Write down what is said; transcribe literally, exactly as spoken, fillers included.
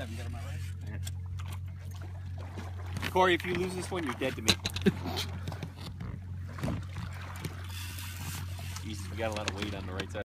seven, get on my right. Corey, if you lose this one, you're dead to me. Jesus, we got a lot of weight on the right side.